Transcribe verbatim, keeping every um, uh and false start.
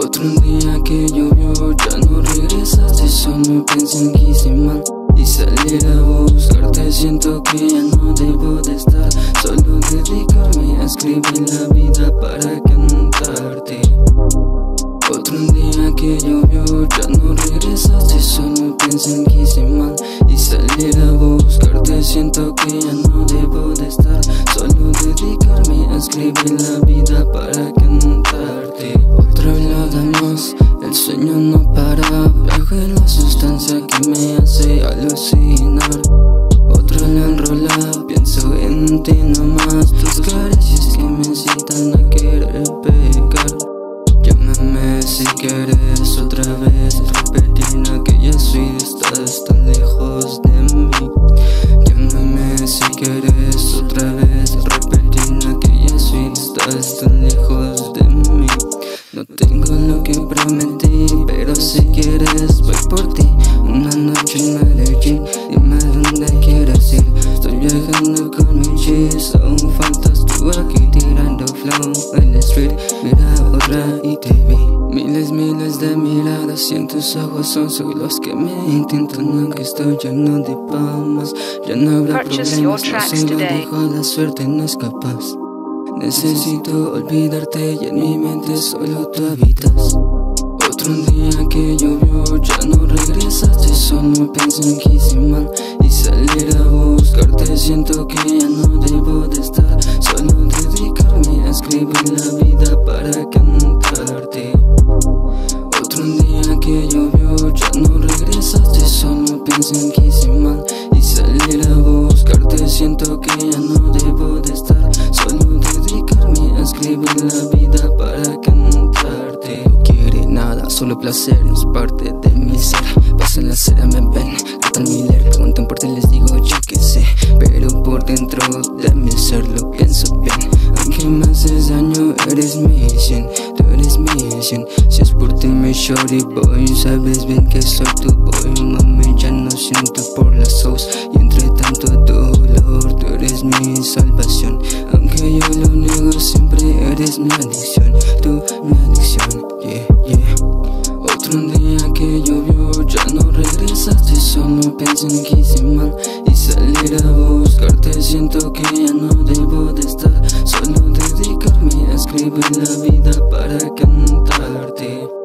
Otro día que llovió, ya no regresas. Y solo pensé en que hice mal y salir a buscarte. Siento que ya no debo de estar, solo dedicarme a escribir la vida para cantarte. Otro día que llovió, ya no regresas. Y solo pensé en que hice mal y salir a buscarte. Siento que ya no debo de estar, solo dedicarme a escribir la vida para cantarte. Otra velada más, el sueño no para. Viajo en la sustancia que me hace alucinar. Otra la enrola, pienso en ti nomás. Tus caricias que me incitan a querer pecar. Llámame si quieres otra vez, repetir que ya soy, estás tan lejos de mí. Llámame si quieres otra vez, repetir que ya soy, estás tan lejos de mí. No tengo lo que prometí, pero si quieres voy por ti. Una noche en Medellín, dime dónde quieres ir. Estoy viajando con mi chis, aún faltas tú aquí tirando flow en la street. Mira otra y te vi. Miles, miles de miradas y en tus ojos son solo los que me intentan, aunque estoy lleno de palmas. Ya no habrá problemas, no solo dejo la suerte, no es capaz. Necesito olvidarte y en mi mente solo tú habitas. Otro día que llovió, ya no regresas. Y solo pienso en que hice mal y salir a buscarte. Siento que ya no debo de estar, solo dedicarme a escribir la vida para cantarte. Otro día que llovió, ya no regresas. Y solo pienso en que hice mal y salir a buscarte. Siento que ya no debo de estar, solo dedicarme a escribir la vida para cantarte. No quiere nada, solo placer, es parte de mi ser. Pasan la cera, me ven, cantan Miller, preguntan por ti, les digo yo que sé. Pero por dentro de mi ser lo pienso bien. Aunque me haces daño, eres mi cien, tú eres mi cien. Si es por ti me shorty boy, sabes bien que soy tu boy. Mami, ya no siento por las souls y entre tanto dolor tú eres mi salvación. Aunque yo lo niego, siempre eres mi adicción, tú mi adicción, yeah, yeah. Otro día que llovió, ya no regresas. Y solo pienso en que hice mal y salir a buscarte. Siento que ya no debo de estar, solo dedicarme a escribir la vida para cantarte.